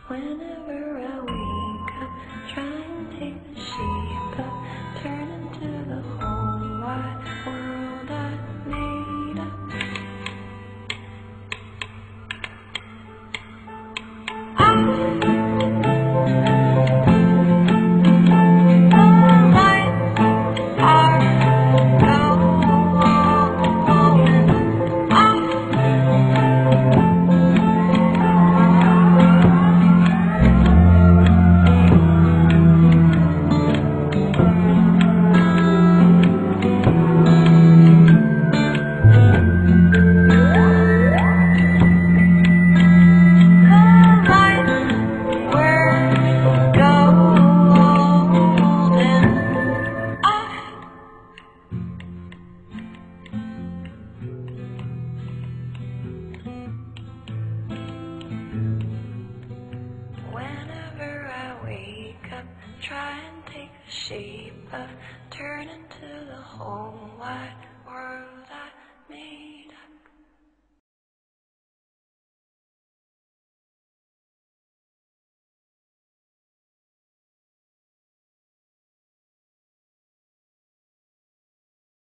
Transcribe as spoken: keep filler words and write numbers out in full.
Whenever I wake up, try and take the shape of, turn into the whole wide world I made up. I try and take the shape of, turn into the whole wide world I made.